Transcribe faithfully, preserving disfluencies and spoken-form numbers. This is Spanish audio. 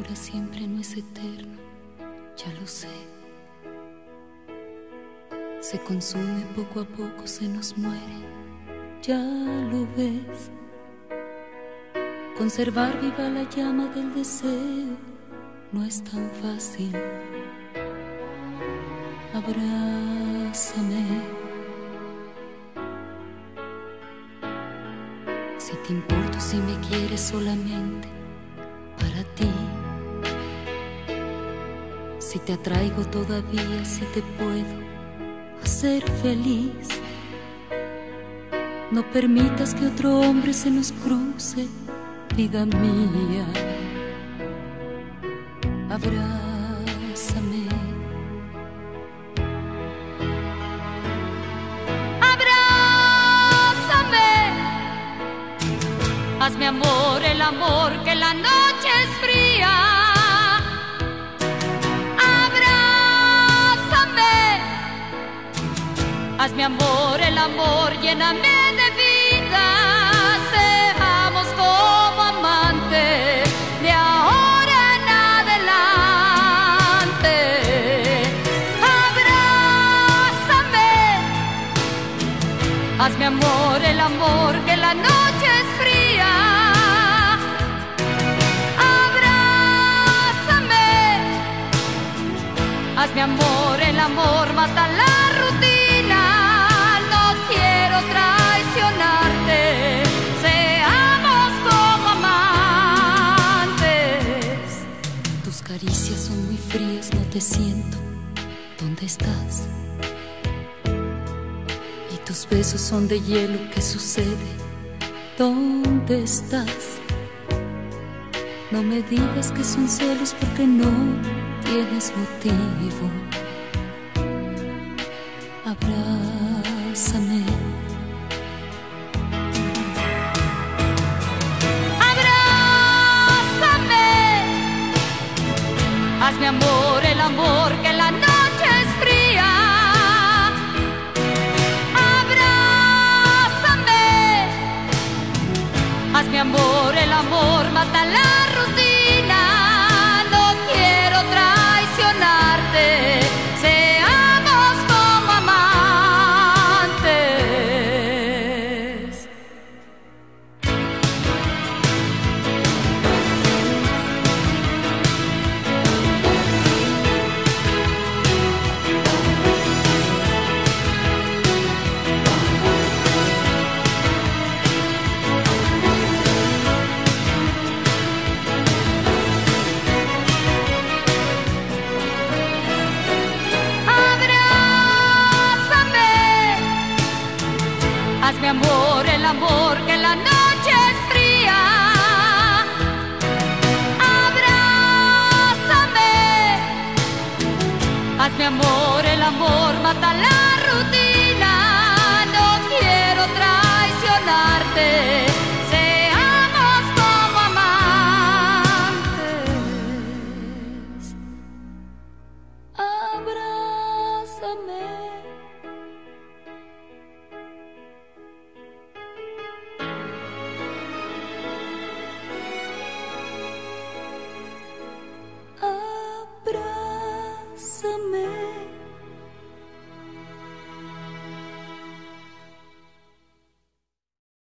para siempre no es eterno, ya lo sé. Se consume poco a poco, se nos muere, ya lo ves. Conservar viva la llama del deseo no es tan fácil. Abrázame. Si te importo, si me quieres solamente para ti. Si te atraigo todavía, si te puedo hacer feliz. No permitas que otro hombre se nos cruce, vida mía. Abrázame. Abrázame. Hazme amor, el amor que la noche es fría. Abrázame. Hazme amor, el amor, lléname de vida. Seamos como amantes de ahora en adelante. Abrázame. Hazme amor, el amor, que la noche es fría. Abrázame. Hazme amor, el amor, mata la rutina. No quiero traicionarte. Seamos como amantes. Tus caricias son muy frías, no te siento. ¿Dónde estás? Y tus besos son de hielo, ¿qué sucede? ¿Dónde estás? No me digas que son celos porque no tienes motivo. Abrázame. Abrázame. Hazme amor, el amor, que la noche es fría. Abrázame. Hazme amor, el amor, mata la rutina. No quiero traicionarte. Seamos como amantes. Hazme amor, el amor, que la noche es fría. Abrázame. Hazme amor, el amor, mata la